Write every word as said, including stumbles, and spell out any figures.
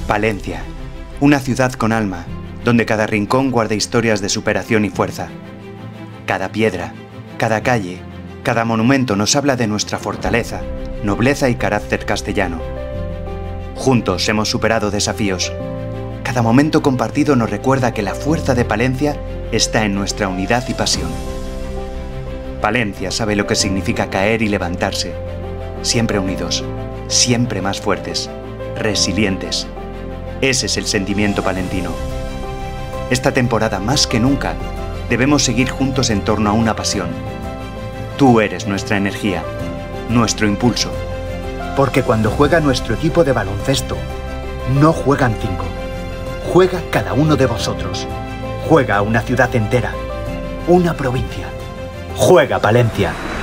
Palencia, una ciudad con alma, donde cada rincón guarda historias de superación y fuerza. Cada piedra, cada calle, cada monumento nos habla de nuestra fortaleza, nobleza y carácter castellano. Juntos hemos superado desafíos. Cada momento compartido nos recuerda que la fuerza de Palencia está en nuestra unidad y pasión. Palencia sabe lo que significa caer y levantarse, siempre unidos, siempre más fuertes, resilientes. Ese es el sentimiento palentino. Esta temporada, más que nunca, debemos seguir juntos en torno a una pasión. Tú eres nuestra energía, nuestro impulso. Porque cuando juega nuestro equipo de baloncesto, no juegan cinco. Juega cada uno de vosotros. Juega una ciudad entera, una provincia. Juega Palencia.